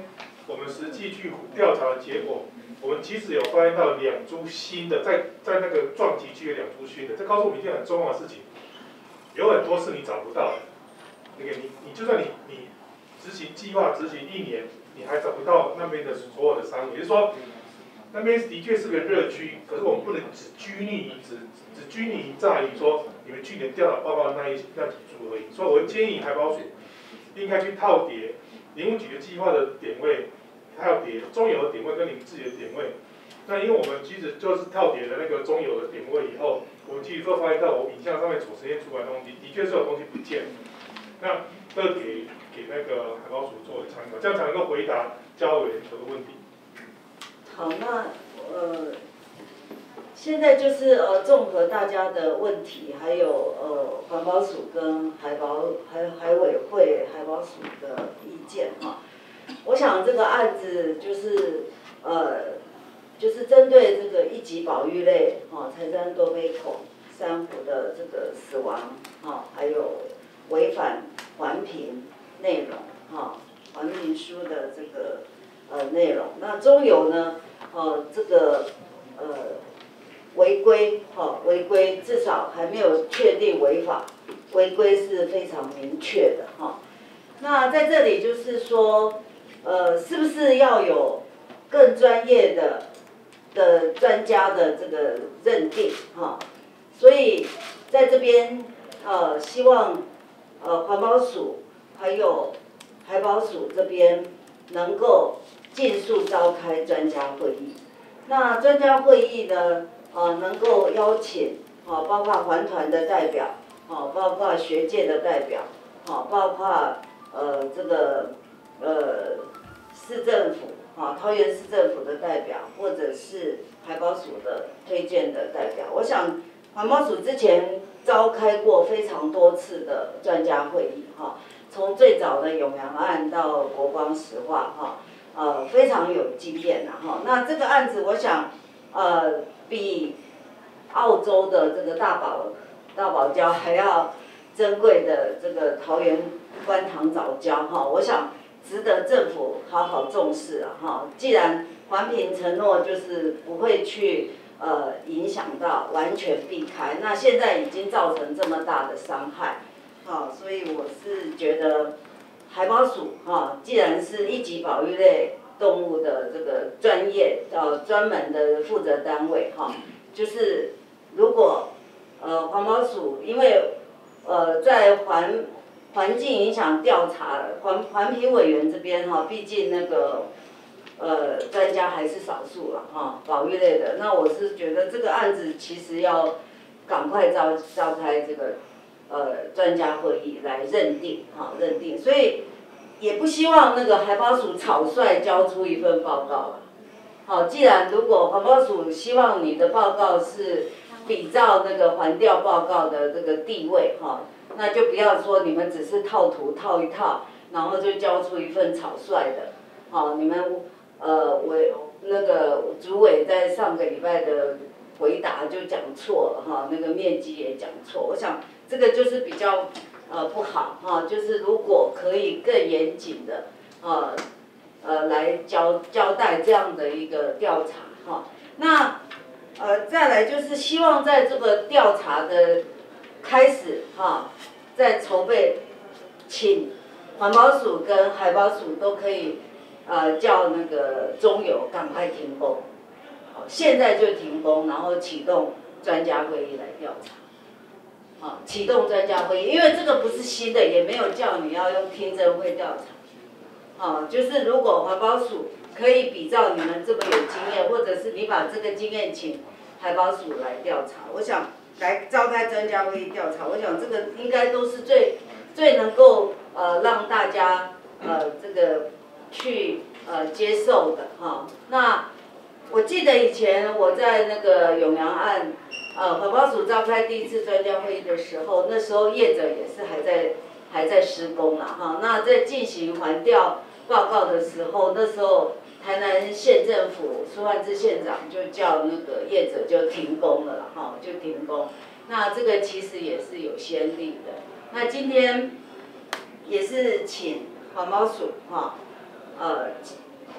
我们实际去调查的结果，我们其实有发现到两株新的，在在那个撞击区有两株新的，这告诉我们一件很重要的事情，有很多是你找不到的。那个你你就算你你执行计划执行一年，你还找不到那边的所有的珊瑚，也就是说，那边的确是个热区，可是我们不能只拘泥于只只拘泥在于说你们去年调查报告的那一那几株而已。所以我会建议海保署应该去套叠林务局的计划的点位，还有叠中游的点位跟你们自己的点位。那因为我们其实就是套叠的那个中游的点位以后，我们其实会发现到我影像上面所呈现出来的东西，的确是有东西不见。那这个给给那个海保署作为参考，这样才能够回答教委员求的问题。 好，那呃，现在就是呃，综合大家的问题，还有呃，环保署跟海保海海委会、海保署的意见哈。我想这个案子就是呃，就是针对这个一级保育类哈，柴山多杯孔珊瑚的这个死亡哈，还有违反环评内容哈，环评书的这个呃内容。那中游呢？哦，这个呃违规，哈，违规至少还没有确定违法，违规是非常明确的哈。那在这里就是说，呃，是不是要有更专业的的专家的这个认定哈？所以在这边呃，希望呃环保署还有海保署这边能够尽速召开专家会议。那专家会议呢，呃，能够邀请，啊，包括环团的代表，啊，包括学界的代表，啊，包括呃这个呃市政府，啊，桃园市政府的代表，或者是海保署的推荐的代表。我想环保署之前召开过非常多次的专家会议，哈，从最早的永阳案到国光石化，哈。呃，非常有经验呐，哈。那这个案子，我想，呃，比澳洲的这个大堡大堡礁还要珍贵的这个桃园观塘藻礁，哈，我想值得政府好好重视啊，哈。既然环评承诺就是不会去呃影响到完全避开，那现在已经造成这么大的伤害，好，所以我是觉得。海保署哈，既然是一级保育类动物的这个专业呃专门的负责单位哈，就是如果呃环保署因为呃在环环境影响调查环环评委员这边哈，毕竟那个呃专家还是少数了哈，保育类的，那我是觉得这个案子其实要赶快召召开这个。呃，专家会议来认定，哈，认定，所以也不希望那个海保署草率交出一份报告了。好，既然如果环保署希望你的报告是比照那个环调报告的这个地位，哈，那就不要说你们只是套图套一套，然后就交出一份草率的，好，你们呃委那个主委在上个礼拜的回答就讲错了，哈，那个面积也讲错，我想。这个就是比较呃不好哈，就是如果可以更严谨的呃呃来交交代这样的一个调查哈，那呃再来就是希望在这个调查的开始哈，在筹备，请环保署跟海保署都可以呃叫那个中油赶快停工，好，现在就停工，然后启动专家会议来调查。啊，启动专家会议，因为这个不是新的，也没有叫你要用听证会调查。啊，就是如果环保署可以比照你们这么有经验，或者是你把这个经验请海保署来调查，我想来召开专家会议调查，我想这个应该都是最最能够呃让大家呃这个去呃接受的哈。那我记得以前我在那个永阳案。呃，环保署召开第一次专家会议的时候，那时候业者也是还在还在施工啦哈。那在进行环调报告的时候，那时候台南县政府苏焕智县长就叫那个业者就停工了啦哈，就停工。那这个其实也是有先例的。那今天也是请环保署哈，呃，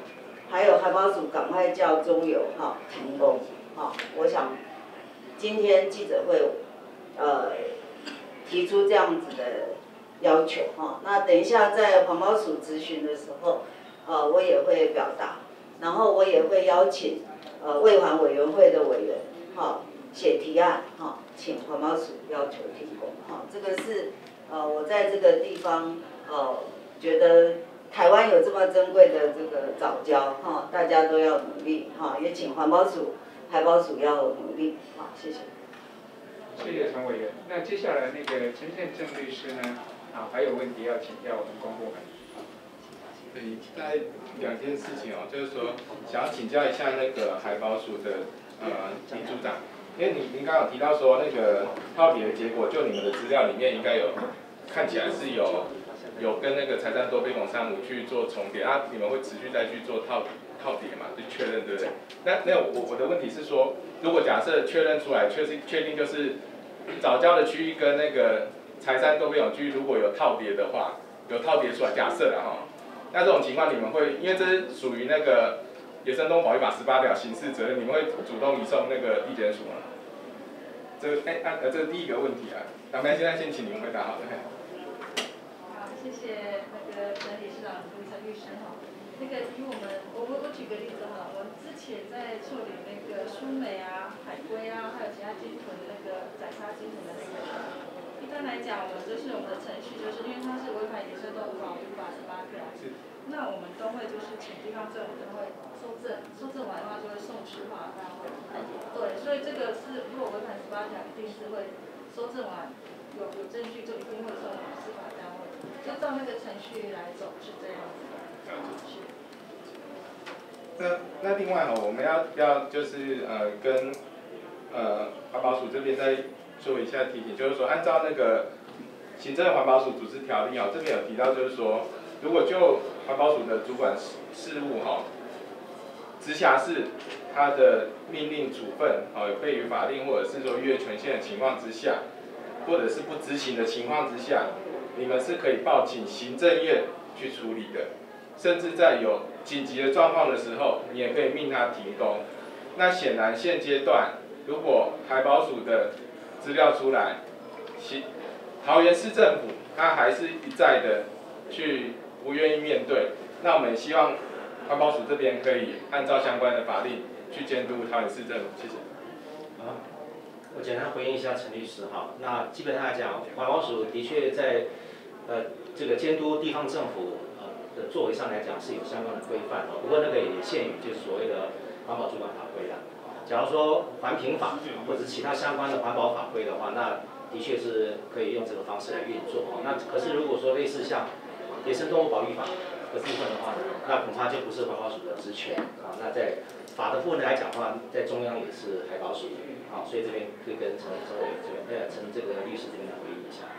还有海保署赶快叫中油哈停工哈。我想今天记者会呃提出这样子的要求哈，那等一下在环保署质询的时候，呃我也会表达，然后我也会邀请呃卫环委员会的委员哈写提案哈，请环保署要求停工哈，这个是呃我在这个地方呃觉得。台湾有这么珍贵的这个藻礁，哈，大家都要努力，哈，也请环保署、海保署要努力，好，谢谢。 谢谢陈委员。那接下来那个陈宪正律师呢，啊，还有问题要请教我们公部门。 对，在两件事情哦，就是说想要请教一下那个海保署的呃李组长，因为您您刚刚有提到说那个套叠的结果，就你们的资料里面应该有看起来是有。有跟那个财山多贝孔珊瑚去做重叠啊，你们会持续再去做套套叠嘛，就确认对不对？那那我我的问题是说，如果假设确认出来，确定确定就是藻礁的区域跟那个财山多贝孔区域如果有套叠的话，有套叠出来，假设了哈，那这种情况你们会，因为这是属于那个野生动物保育法十八条刑事责任，你们会主动移送那个地检署吗？这哎啊呃这是第一个问题啊，咱们现在先请你们回答好了。 谢谢那个陈理事长、陈律师哈。那个以我们，我我我举个例子哈，我之前在处理那个苏美啊、海龟啊，还有其他鲸豚的那个宰杀鲸豚的那个，一般来讲，我们就是我们的程序，就是因为它是违反野生动物保护法十八条，那我们都会就是请地方政府都会收证，收证完的话就会送执法单位。对，所以这个是如果违反十八条，一定是会收证完。有有证据就一定会送司法单位，就照那个程序来走，是这样子的。 那那另外哈、哦，我们要要就是呃跟呃环保署这边再做一下提醒，就是说按照那个行政环保署组织条例哦，这边有提到就是说，如果就环保署的主管事事务哈、哦，直辖市它的命令处分哦有悖于法令或者是说越权限的情况之下。或者是不执行的情况之下，你们是可以报请行政院去处理的，甚至在有紧急的状况的时候，你也可以命他停工。那显然现阶段，如果海保署的资料出来，其桃园市政府他还是一再的去不愿意面对，那我们也希望环保署这边可以按照相关的法令去监督桃园市政府。谢谢。 好。我简单回应一下陈律师哈，那基本上来讲，环保署的确在呃这个监督地方政府呃的作为上来讲是有相关的规范哦，不过那个也限于就是所谓的环保主管法规啦。假如说环评法或者其他相关的环保法规的话，那的确是可以用这个方式来运作哦。那可是如果说类似像野生动物保育法的部分的话呢，那恐怕就不是环保署的职权啊。那在法的部分来讲的话，在中央也是海保署。好，所以这边可以跟陈陈委这边，呃，陈这个律师这边来回应一下。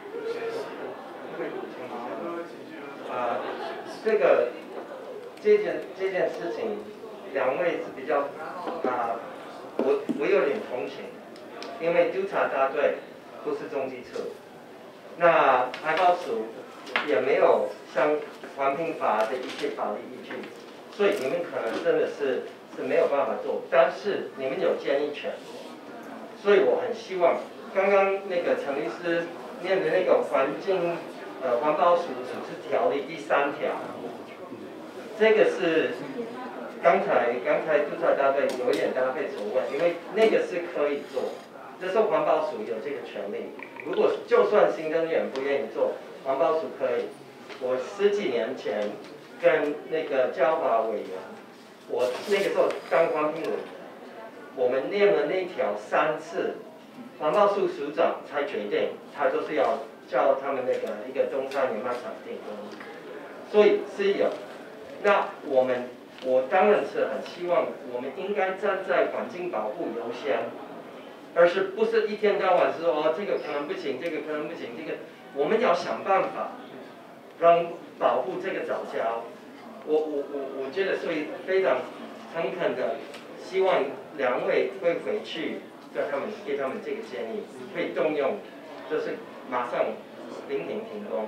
啊、呃，这个这件这件事情，两位是比较啊、呃，我我有点同情，因为纠察大队不是中机处，那海保署也没有像环评法的一些法律依据，所以你们可能真的是是没有办法做，但是你们有建议权。所以我很希望，刚刚那个陈律师念的那个环境呃环保署组织条例第三条，这个是刚才刚才督察大队有一点搭配所问，因为那个是可以做，这是环保署有这个权利。如果就算行政院不愿意做，环保署可以。我十几年前跟那个交法委员，我那个时候当环评委员。我们念了那条三次，环保署署长才决定，他就是要叫他们那个一个中山研发厂停工，所以是有。那我们我当然是很希望，我们应该站在环境保护优先，而是不是一天到晚说哦这个可能不行，这个可能不行，这个我们要想办法让保护这个藻礁。我我我我觉得所以非常诚恳的希望。两位会回去叫他们给他们这个建议，会动用，就是马上临停停工。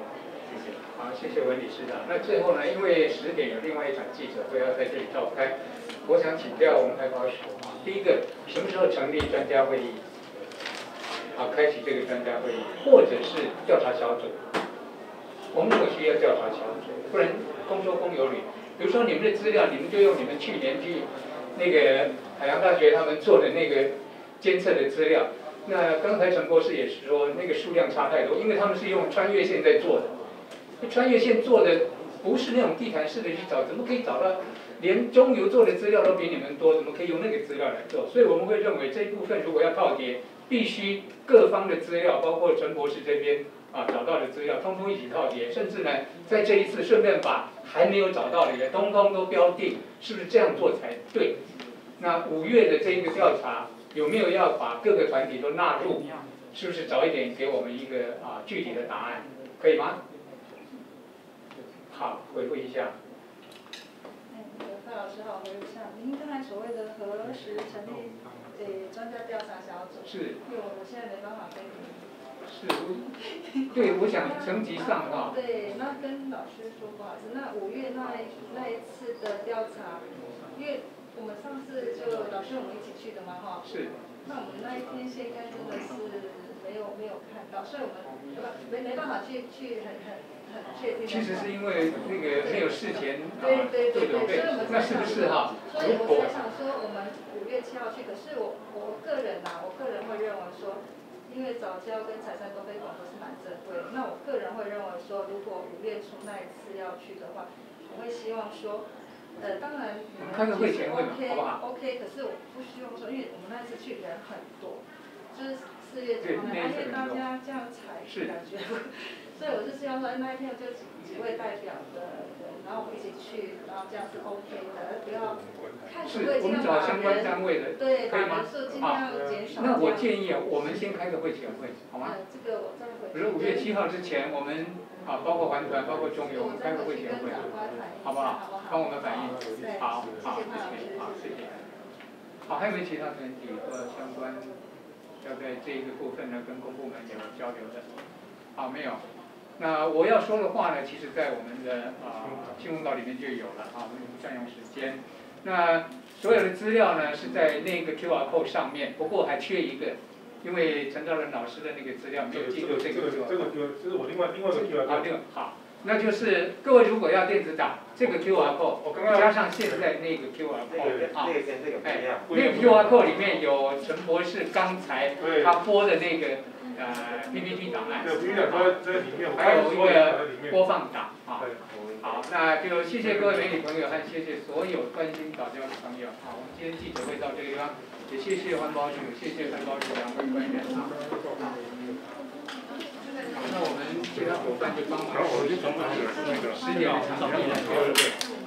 谢谢。 好，谢谢文理事长。那最后呢，因为十点有另外一场记者会要在这里召开，我想请教我们台保署啊，第一个什么时候成立专家会议？啊，开启这个专家会议，或者是调查小组。我们如果需要调查小组，不然公说公有理。比如说你们的资料，你们就用你们去年去那个海洋大学他们做的那个监测的资料。那刚才陈博士也是说，那个数量差太多，因为他们是用穿越线在做的。穿越线做的不是那种地毯式的去找，怎么可以找到？连中油做的资料都比你们多，怎么可以用那个资料来做？所以我们会认为这一部分如果要套叠，必须各方的资料，包括陈博士这边啊找到的资料，通通一起套叠，甚至呢，在这一次顺便把还没有找到的也通通都标定，是不是这样做才对？那五月的这一个调查有没有要把各个团体都纳入？是不是早一点给我们一个啊具体的答案？可以吗？好，回复一下。 范老师好，回复一下，您刚才所谓的何时成立诶专家调查小组？ 是。 因为我我现在没办法跟您。 是。对，我想层级上哈。 对，那跟老师说不好意思，那五月那那一次的调查，因为我们上次就老师我们一起去的嘛哈。 是。 那我们那一天现在真的是没有没有看到，所以我们没没办法去去很很。 其实是因为那个没有事前啊对对对做准备，那是不是哈？ 所以我才想说，我们五月七号去，可是我我个人呐、啊，我个人会认为说，因为早教跟采山多飞广都是蛮珍贵的，那我个人会认为说，如果五月初那一次要去的话，我会希望说，呃，当然你们开个会前会 OK 好不好 OK， 可是我不希望说，因为我们那次去人很多，就是四月中呢，而且大家这样踩感觉。所以我是希望说，那一天就几几位代表的人，然后我们一起去，然后这样是 OK 的，而不要看可不可以尽量把人对把人数尽量减少。 那我建议啊，我们先开个会前会，好吗？ 这个我再会。 比如五月七号之前，我们啊，包括环团，包括中油，我们开个会前会，好不好？帮我们反映。好，好，谢谢，好，谢谢。好，还有没有其他团体或相关要在这一个部分呢跟公部门有交流的？好，没有。那我要说的话呢，其实在我们的啊、呃、新闻稿里面就有了啊，我们不占用时间。那所有的资料呢是在那个 Q R code 上面，不过还缺一个，因为陈兆仁老师的那个资料没有进入这个 Q R code。 这个这是我另外另外一个 Q R code。 好，这个好，那就是各位如果要电子档，这个 Q R code 加上现在那个 Q R code 啊，哎，那个 Q R code 里面有陈博士刚才他播的那个。呃 P P T 档案，还有一个播放档啊。好，那就谢谢各位媒体朋友和谢谢所有关心早教的朋友。好，我们今天记者会到这个地方，也谢谢环保署，谢谢环保署两位官员啊。那我们其他伙伴就帮忙。十点场地来，对不对？